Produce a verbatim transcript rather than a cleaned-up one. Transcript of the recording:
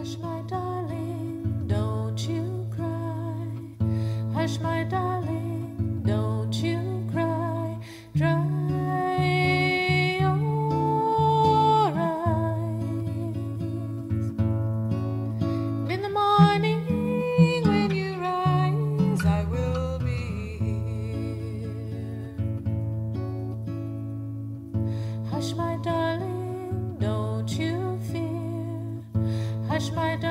Hush, my darling, don't you cry. Hush, my darling, don't you cry. Dry your eyes. In the morning when you rise, I will be here. Hush, my darling, don't you fear. Hush, my darling.